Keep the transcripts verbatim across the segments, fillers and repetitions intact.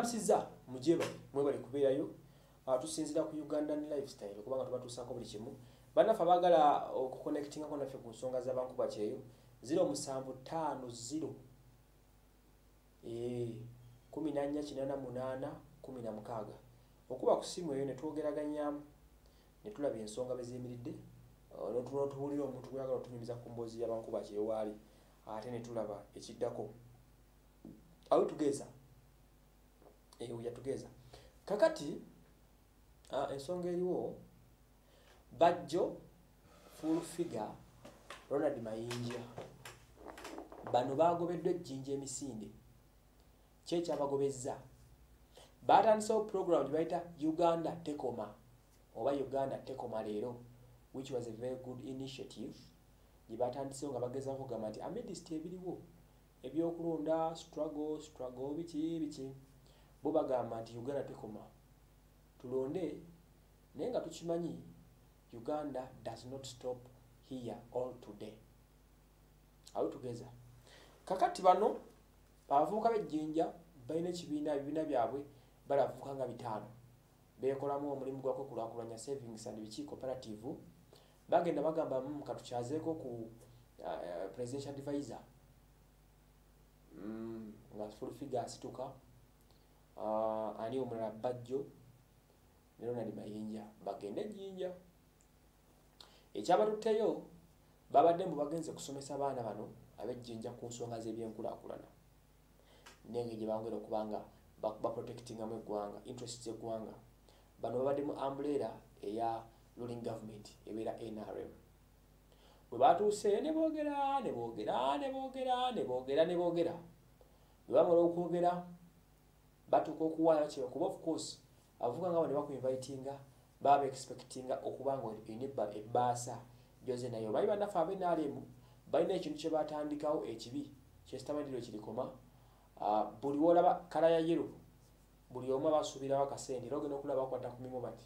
mbalamusiza mujeba mwebale kubeerayo uh, tusinzira ku Ugandan lifestyle kubanga tuba tusako buli kimu banafa bagala okuconnectinga ko naffe ku nsonga z'abankuba kyeyo zero seven five zero eh kumi na nnya kinana munana kumi na mukaaga okuba ku simu eyo ne twogeraganyamu ne tulaba ensonga beziyimiridde no tuno tuwulira omuntu gwagala otunyumiza ku mbozi y'abankuba kyeyo wali ate ne tulaba ekiddako awo tugeza eyo ya tugeza kakati uh, ensonga eriwo Bajjo full figure Ronald Mayinja bano bagobeddwa ejjinja emisinde kyekabagobezza batandisewo program gyebayita Uganda Tekoma oba Uganda Tekoma leero which was a very good initiative gye batandisewo nga bagezaako kugamba nti amidst ebiriwo ebyokulonda struggle struggle biki biki bo bagamba nti Uganda Tekoma tulonde naye nga tukimanyi Uganda does not stop here all today. Awo tugeza kakati bano abavubuka b'ejjinja balina ekibiina ebibiina byabwe balavuka nga bitaano beekolamu omulimu gwa kukulakulanya savings and biki cooperative bagenda bagamba mu katukyazeeko ku uh, presidential advisor mm, nga full figure asituka uh, ani omulala Bajjo ne Ronald Mayinja bagenda ejjinja ekyabatutteyo babadde mu bagenze kusomesa abaana bano ab'ejjinja ku nsonga z'ebyenkulaakulana nenge gye bangwera okubanga baprotectingamu eggwanga interest z'eggwanga bano babadde mu umbrella eya ruling government ebeera N R M bwe batuuse ne boogera ne boogera ne boogera ne boogera ne boogera bwe bamala okwogera batuuka okuwaayo kye kuba of course avuga nga bano bakuinvitinga baba expectinga okubanga enibba ebbaasa Jose nayo bayi banafa abe N R M balina ekintu kye batandikawo ekibi kyesitamandiro kirikoma uh, buli wolaba kala ya yellow buli omu abasuubira wakasente era ogenda okulaba bakwata ku mimo bati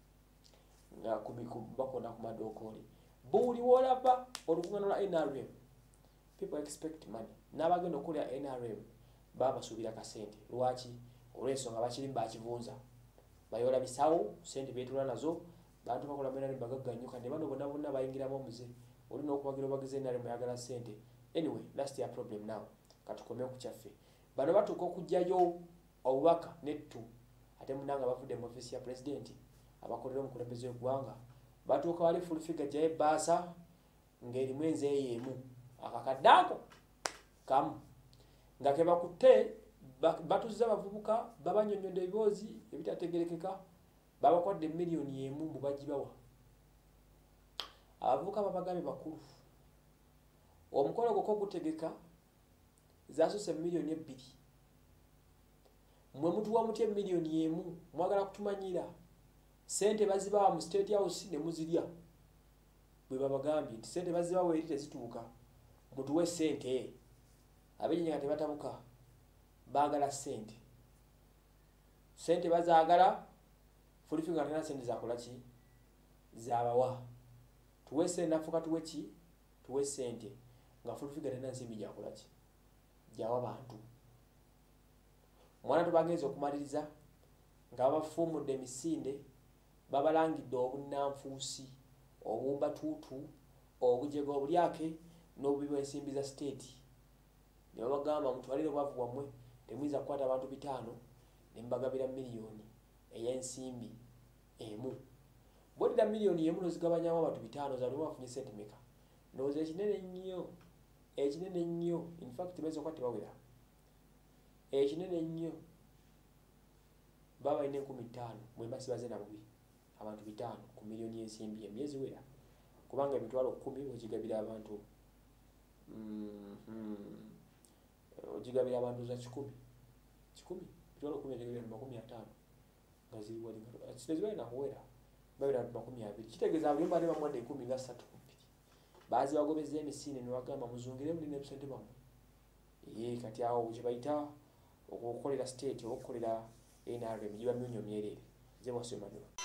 nga bakona ku madookoli buli wolaba olukungano lwa N R M people expect money n'abagenda okulya N R M baba basuubira kasente lwaki olw'ensonga bakiri bakivunza bayola bisawo sente betula nazo bantu bakola mena bagaganyuka ne bano bonna bonna bayingira mu muze oli n'okubagira bageze nale muyagala sente anyway that's their problem now katukome ku kyaffe bano batuko okujjayo obubaka nettu ate munanga bavudde mu office ya president abakolera omukulembeze w'eggwanga batuuka wali full figure jaye baasa ng'erimu enzeeyemu akakaddaako kamu nga ke bakutte batuzza abavubuka babanyonyonda ebiboozi ebitategerekeka babakwadde miliyoni emu mu bagibawa abavubuka babagambye bakulu omukolo gwo gutegeka zasose miliyoni ebbiri mwe mutuwa mutye miliyoni emu mwagala kutumanyira sente bazibawa mu state house ne muzirya bwe babagambye nti sente bazibawa eri tezituuka mutuwe sente abenyinya nga tebatabuka bagala sente sente bazaagala full figure tena sente zakola ki zabawa tuwe sente nafuka tuwe ki tuwe sente nga full figure tena nsimbi jakola ki jawa bantu mwana tubagenze okumaliriza nga bafumudde emisinde babalangidde obunnanfuusi obumba tuutu obujega obulyake n'obubi bw'ensimbi za state ne babagamba mutwalire obwavu bwammwe temuyinza kukwata abantu bitaano ne mbagabira miliyoni ey'ensimbi emu bwodira miliyoni emu nozigabanyamu abantu bitaano zalimu bafunye sente meka ndowooza ekinene nnyo ekinene nnyo in fact bayinza okuba tebawera ekinene nnyo baba balina enkumi ttaano mwemba sibaze na bubi abantu bitaano ku miliyoni y'ensimbi emyezi wera kubanga emitwalo kkumi ogigabira abantu mm-hmm. ogigabira abantu za kikumi kikumi mitwalo kkumi ogigabira makumi ataano nga ziri wali sinezibali nakuwera babira makumi abiri kitegeeza buli mba ne bamwadde enkumi nga ssatu ku bbiri baazi bagobeza emisinde ne bagamba muzungire muli n'ebisente bammwe ye kati awo kye bayita okukolera state oba okukolera N R M giba myonyo myerere ze bwasomanywa